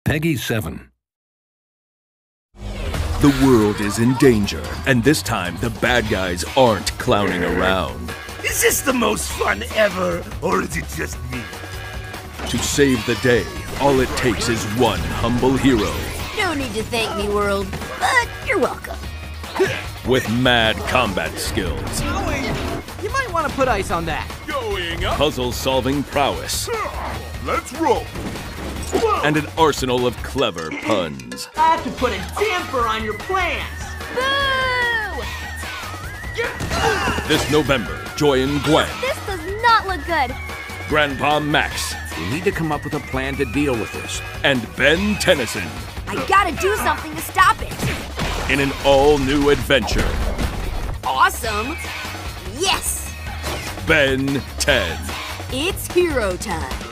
Peggy 7. The world is in danger, and this time the bad guys aren't clowning around. Is this the most fun ever, or is it just me? To save the day, all it takes is one humble hero. No need to thank me, world, but you're welcome. With mad combat skills. You might want to put ice on that. Going up. Puzzle-solving prowess. Let's roll. And an arsenal of clever puns. I have to put a damper on your plans. Boo! This November, join Gwen, This does not look good. Grandpa Max, We need to come up with a plan to deal with this. and Ben Tennyson I gotta do something to stop it. in an all-new adventure. Awesome. Yes! Ben 10. It's hero time.